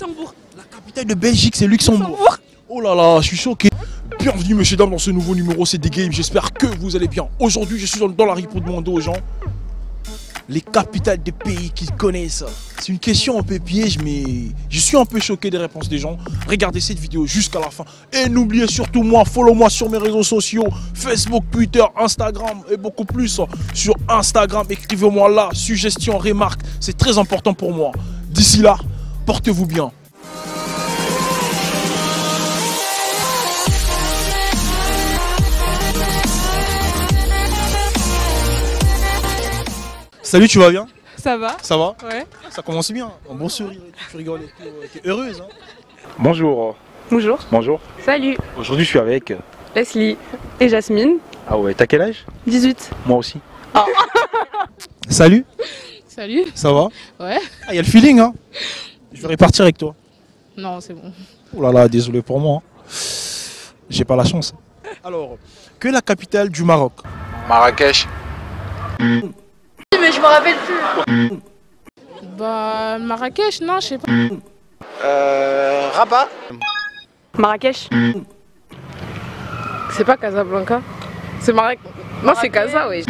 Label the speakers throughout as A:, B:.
A: Luxembourg.
B: La capitale de Belgique, c'est Luxembourg. Oh là là, je suis choqué. Bienvenue, messieurs, dames, dans ce nouveau numéro, c'est des games. J'espère que vous allez bien. Aujourd'hui, je suis dans la rue pour demander aux gens les capitales des pays qu'ils connaissent. C'est une question un peu piège, mais je suis un peu choqué des réponses des gens. Regardez cette vidéo jusqu'à la fin. Et n'oubliez surtout moi, follow-moi sur mes réseaux sociaux, Facebook, Twitter, Instagram et beaucoup plus. Sur Instagram, écrivez-moi là, suggestions, remarques. C'est très important pour moi. D'ici là, portez-vous bien. Salut, tu vas bien?
A: Ça va?
B: Ça va?
A: Ouais.
B: Ça commence bien. Un bon sourire, tu rigoles, t'es heureuse. Hein?
C: Bonjour.
A: Bonjour.
C: Bonjour.
A: Salut.
C: Aujourd'hui, je suis avec.
A: Leslie et Jasmine.
C: Ah ouais, t'as quel âge?
A: 18.
C: Moi aussi.
A: Oh.
B: Salut,
A: Salut.
B: ça va?
A: Ouais.
B: Ah, y a le feeling, hein? Je vais repartir avec toi.
A: Non, c'est bon.
B: Oh là là, désolé pour moi. Hein. J'ai pas la chance. Alors, que est la capitale du Maroc?
D: Marrakech.
E: Mais je me rappelle plus.
A: Bah, Marrakech, non, je sais pas.
D: Rabat.
A: Marrakech. C'est pas Casablanca. C'est Marrakech. Non, c'est Casa, oui.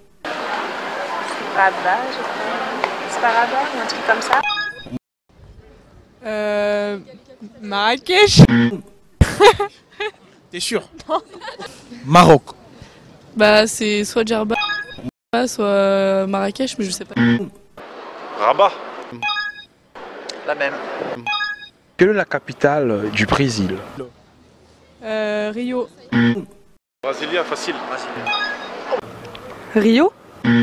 E: Rabat, je crois. C'est pas Rabat ou un truc comme ça?
A: Marrakech.
B: T'es sûr? Maroc.
A: Bah, c'est soit Djerba, soit Marrakech, mais je sais pas.
D: Rabat. La même.
C: Quelle est la capitale du Brésil?
A: Rio.
D: Brasilia, facile.
A: Rio?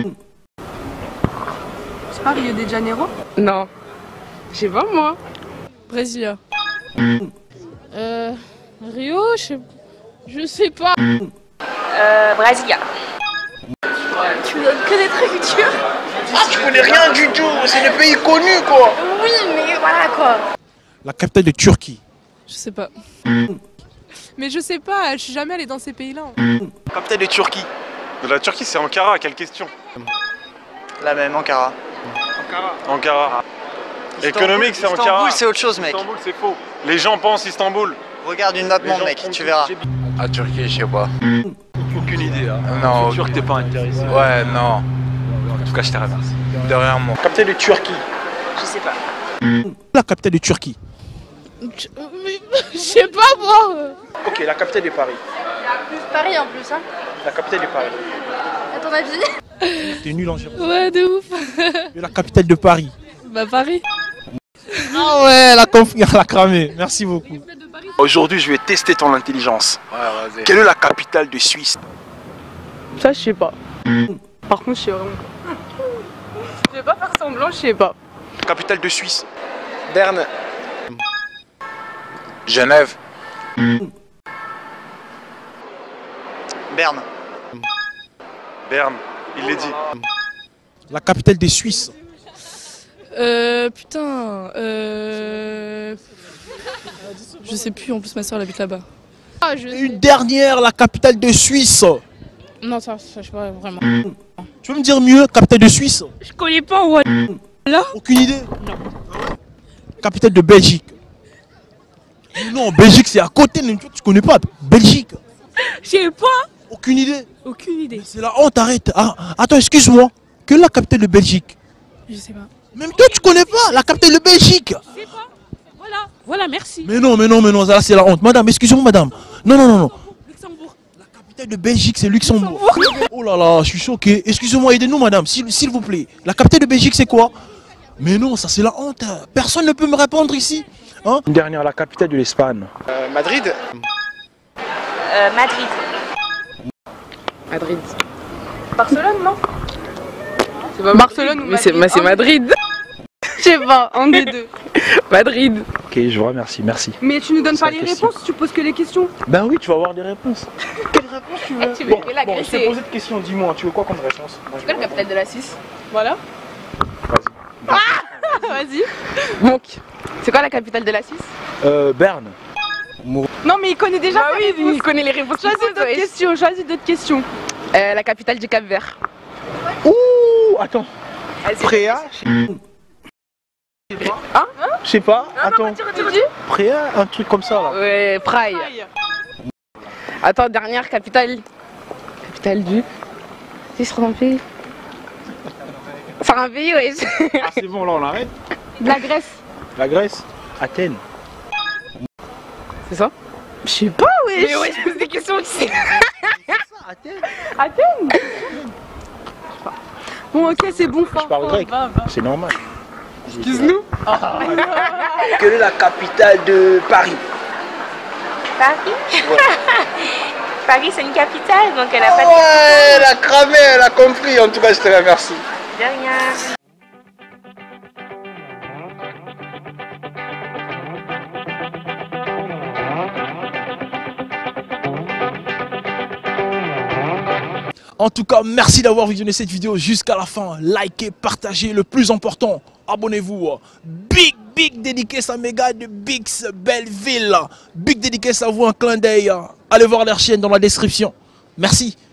E: C'est pas Rio de Janeiro?
A: Non. Je sais pas, moi. Brasilia. Rio, je sais pas.
E: Brasilia. Tu me donnes que des trucs durs?
D: Ah, tu connais rien du tout. C'est des pays connus, quoi.
E: Oui, mais voilà quoi.
B: La capitale de Turquie.
A: Je sais pas. Mais je sais pas, je suis jamais allée dans ces pays-là.
D: Capitale de Turquie.
F: De la Turquie, c'est Ankara, quelle question?
D: La même, Ankara.
F: Ankara. Économique, c'est Ankara.
D: Istanbul, c'est autre chose, mec.
F: Istanbul, c'est faux. Les gens pensent Istanbul.
D: Regarde une map,
F: Les
D: mon
F: gens
D: mec,
F: font
D: tu
F: que-
D: verras.
F: À Turquie, je sais pas.
G: Aucune idée. Hein.
F: Non,
G: Je suis sûr que t'es pas intéressé.
F: Ouais, non.
G: En tout cas, je te remercie.
F: De rien, moi.
D: Capitale de Turquie. Je sais pas.
B: La capitale de Turquie.
A: Je sais pas, moi.
D: Ok, la capitale de Paris.
E: Paris en plus, hein.
D: La capitale de Paris.
E: À ton avis?
B: T'es nul en géo.
A: Ouais, de ouf.
B: Et la capitale de Paris.
A: Bah, Paris.
B: Ah ouais, elle a cramé. Merci beaucoup.
D: Aujourd'hui, je vais tester ton intelligence.
F: Ouais, vas-y.
D: Quelle est la capitale de Suisse?
A: Ça, je sais pas. Par contre, je sais vraiment pas. Je vais pas faire semblant, je sais pas.
D: Capitale de Suisse. Berne.
F: Genève.
D: Berne.
F: Berne. Il l'a dit.
B: La capitale des Suisses.
A: Putain. Je sais plus, en plus, ma soeur elle habite là-bas. Ah,
B: Et une dernière, la capitale de Suisse.
A: Non, ça, je sais pas vraiment.
B: Tu veux me dire mieux, capitale de Suisse?
A: Je connais pas, ouais.
B: Aucune idée?
A: Non.
B: Capitale de Belgique. Non, Belgique c'est à côté, mais tu connais pas. Belgique.
A: Je sais pas.
B: Aucune idée.
A: Aucune idée.
B: C'est la honte, arrête. Ah, attends, excuse-moi. Quelle est la capitale de Belgique?
A: Je sais pas.
B: Même toi, tu connais pas la capitale de Belgique.
A: Je sais pas. Voilà, merci.
B: Mais non, là c'est la honte. Madame, excusez-moi, madame. Non.
A: Luxembourg.
B: La capitale de Belgique, c'est Luxembourg. Oh là là, je suis choqué. Excusez-moi, aidez-nous, madame, s'il vous plaît. La capitale de Belgique, c'est quoi? Mais non, ça c'est la honte. Personne ne peut me répondre ici. Hein?
C: Une dernière, la capitale de l'Espagne.
D: Madrid.
E: Madrid.
A: Madrid.
E: Barcelone, non?
A: C'est pas Barcelone ou Madrid? Mais c'est Madrid. Je sais pas, un des deux. Madrid.
C: Ok, je vous remercie, merci.
H: Mais tu nous donnes
C: C'est
H: pas
C: la
H: les
C: question.
H: réponses, tu poses que les questions.
C: Ben oui, tu vas avoir des réponses.
H: Quelle réponse tu veux?
A: Tu veux que
D: Je t'ai
A: l'agresser?
D: posé de questions, dis-moi, tu veux quoi comme réponse?
A: C'est quoi la capitale de la Suisse? Voilà. Vas-y. Donc, c'est quoi la capitale de la Suisse?
C: Berne.
H: Non mais il connaît déjà
A: Bah
H: tes
A: oui,
H: réponses.
A: il connaît les réponses.
H: Choisis d'autres questions, choisis d'autres questions.
A: La capitale du Cap-Vert.
C: Ouh, attends.
A: Vas-y.
D: Préa.
A: Hein?
C: Je sais pas, attends.
H: Tu dis?
C: Préa, un truc comme ça là.
A: Ouais, Praille. Attends, dernière capitale. Capitale du... C'est sur un pays. Enfin un pays, ouais.
C: Ah, c'est bon, là on arrête.
H: De la Grèce.
C: La Grèce, Athènes.
A: C'est ça?
H: Je sais pas, wesh.
A: Mais ouais, je pose des questions, tu sais.
H: Athènes. Bon, ok, c'est bon.
C: Je parle grec, c'est normal.
A: Excuse-nous.
D: Quelle est la capitale de Paris?
E: Paris. Paris, c'est une capitale, donc elle a pas de
D: Ouais, elle a cramé, elle a compris. En tout cas, je te remercie.
E: de rien.
B: En tout cas, merci d'avoir visionné cette vidéo jusqu'à la fin. Likez, partagez, le plus important, abonnez-vous. Big dédicace à mes gars de Bix Belleville. Big dédicace à vous, un clin d'œil. Allez voir leur chaîne dans la description. Merci.